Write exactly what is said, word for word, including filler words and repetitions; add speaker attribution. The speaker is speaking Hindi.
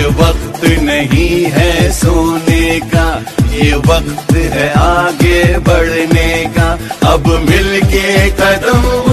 Speaker 1: वक्त नहीं है सोने का, ये वक्त है आगे बढ़ने का। अब मिलके कदम